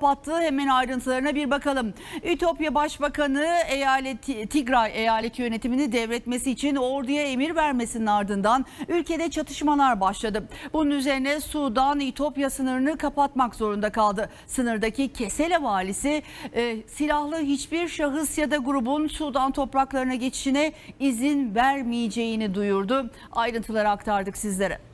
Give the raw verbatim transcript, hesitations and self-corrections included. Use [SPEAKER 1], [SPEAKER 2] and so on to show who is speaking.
[SPEAKER 1] kapattı. Hemen ayrıntılarına bir bakalım. Ütopya Başbakanı eyaleti, Tigray eyaleti yönetimini devretmesi için orduya emir vermesinin ardından ülkede çatışmalar başladı. Bunun üzerine Sudan Ütopya sınırını kapatmak zorunda kaldı. Sınırdaki Kesele valisi e, silahlı hiçbir şahıs ya da grubun Sudan topraklarına geçişine izin vermeyeceğini duyurdu. Ayrıntıları aktardık sizlere.